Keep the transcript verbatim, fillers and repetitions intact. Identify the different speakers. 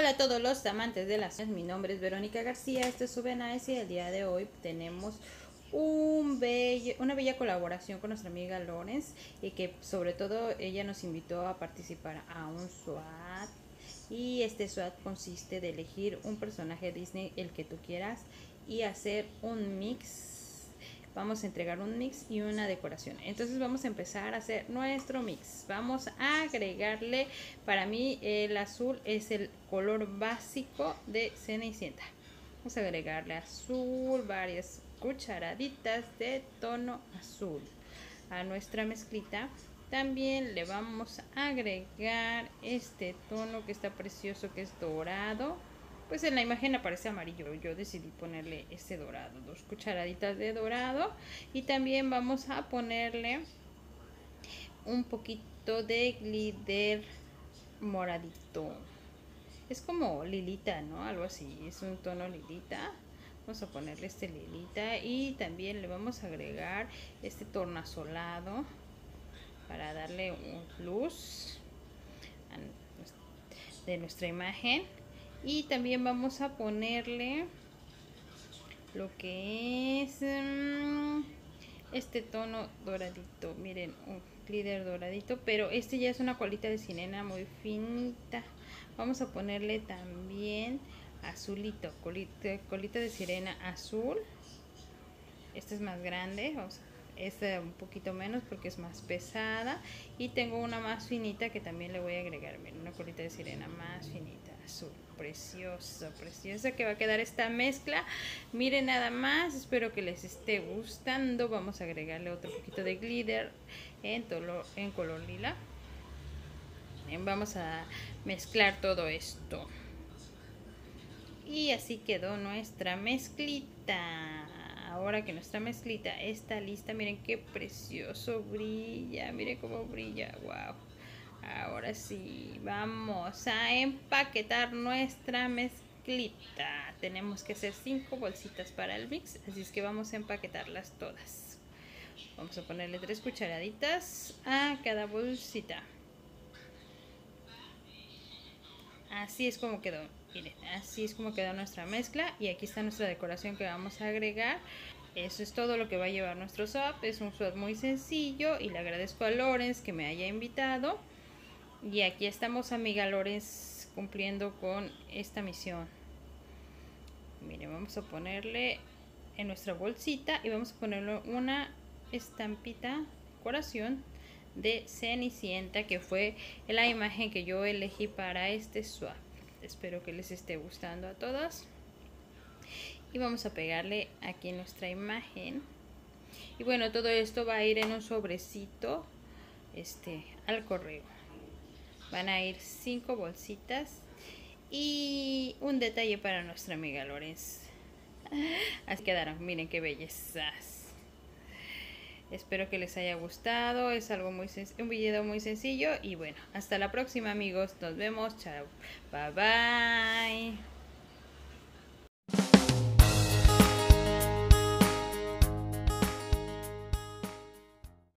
Speaker 1: Hola a todos los amantes de las uñas, mi nombre es Verónica García, este es Subenice y el día de hoy tenemos un bello, una bella colaboración con nuestra amiga Lorenz y que sobre todo ella nos invitó a participar a un SWAT y este SWAT consiste de elegir un personaje Disney, el que tú quieras, y hacer un mix. Vamos a entregar un mix y una decoración. Entonces vamos a empezar a hacer nuestro mix. Vamos a agregarle, para mí el azul es el color básico de Cenicienta. Vamos a agregarle azul, varias cucharaditas de tono azul a nuestra mezclita. También le vamos a agregar este tono que está precioso, que es dorado. Pues en la imagen aparece amarillo, yo decidí ponerle este dorado, dos cucharaditas de dorado. Y también vamos a ponerle un poquito de glitter moradito. Es como lilita, ¿no? Algo así, es un tono lilita. Vamos a ponerle este lilita y también le vamos a agregar este tornasolado para darle un plus de nuestra imagen. Y también vamos a ponerle lo que es um, este tono doradito. Miren, un glitter doradito, pero este ya es una colita de sirena muy finita. Vamos a ponerle también azulito, colita, colita de sirena azul. Esta es más grande, vamos a esta un poquito menos porque es más pesada, y tengo una más finita que también le voy a agregar. Miren, una colita de sirena más finita, azul, precioso, preciosa que va a quedar esta mezcla. Miren nada más, espero que les esté gustando. Vamos a agregarle otro poquito de glitter en, tolo, en color lila. Bien, vamos a mezclar todo esto y así quedó nuestra mezclita. Ahora que nuestra mezclita está lista, miren qué precioso brilla, miren cómo brilla, wow. Ahora sí, vamos a empaquetar nuestra mezclita. Tenemos que hacer cinco bolsitas para el mix, así es que vamos a empaquetarlas todas. Vamos a ponerle tres cucharaditas a cada bolsita. Así es como quedó, miren, así es como quedó nuestra mezcla. Y aquí está nuestra decoración que vamos a agregar. Eso es todo lo que va a llevar nuestro swap. Es un swap muy sencillo y le agradezco a Lorenz que me haya invitado. Y aquí estamos, amiga Lorenz, cumpliendo con esta misión. Miren, vamos a ponerle en nuestra bolsita y vamos a ponerle una estampita, decoración de Cenicienta, que fue la imagen que yo elegí para este swap. Espero que les esté gustando a todas. Y vamos a pegarle aquí nuestra imagen. Y bueno, todo esto va a ir en un sobrecito este al correo. Van a ir cinco bolsitas y un detalle para nuestra amiga Lorenz. Así quedaron, miren qué bellezas. Espero que les haya gustado. Es algo muy un video muy sencillo. Y bueno, hasta la próxima, amigos. Nos vemos. Chao. Bye bye.